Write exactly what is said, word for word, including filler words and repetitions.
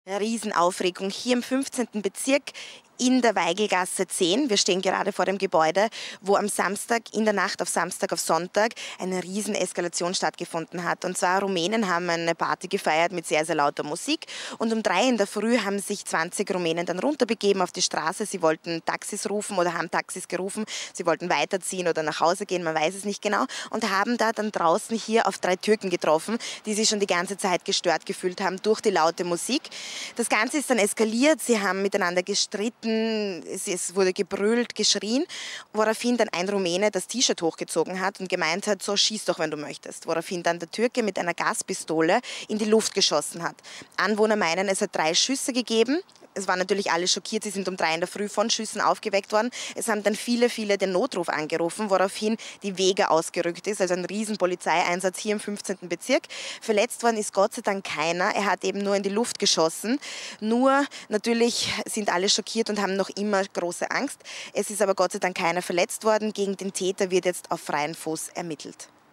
Riesenaufregung hier im fünfzehnten Bezirk in der Weigelgasse zehn. Wir stehen gerade vor dem Gebäude, wo am Samstag, in der Nacht auf Samstag auf Sonntag, eine Rieseneskalation stattgefunden hat. Und zwar Rumänen haben eine Party gefeiert mit sehr, sehr lauter Musik. Und um drei in der Früh haben sich zwanzig Rumänen dann runterbegeben auf die Straße. Sie wollten Taxis rufen oder haben Taxis gerufen. Sie wollten weiterziehen oder nach Hause gehen, man weiß es nicht genau. Und haben da dann draußen hier auf drei Türken getroffen, die sich schon die ganze Zeit gestört gefühlt haben durch die laute Musik. Das Ganze ist dann eskaliert. Sie haben miteinander gestritten. Es wurde gebrüllt, geschrien, woraufhin dann ein Rumäne das T-Shirt hochgezogen hat und gemeint hat, so schieß doch, wenn du möchtest. Woraufhin dann der Türke mit einer Gaspistole in die Luft geschossen hat. Anwohner meinen, es hat drei Schüsse gegeben. Es waren natürlich alle schockiert, sie sind um drei in der Früh von Schüssen aufgeweckt worden. Es haben dann viele, viele den Notruf angerufen, woraufhin die Wege ausgerückt ist, also ein riesen Polizeieinsatz hier im fünfzehnten Bezirk. Verletzt worden ist Gott sei Dank keiner, er hat eben nur in die Luft geschossen. Nur natürlich sind alle schockiert und haben noch immer große Angst. Es ist aber Gott sei Dank keiner verletzt worden. Gegen den Täter wird jetzt auf freien Fuß ermittelt.